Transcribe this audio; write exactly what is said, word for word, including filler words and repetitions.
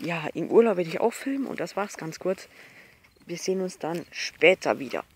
ja, im Urlaub werde ich auch filmen und das war's ganz kurz. Wir sehen uns dann später wieder.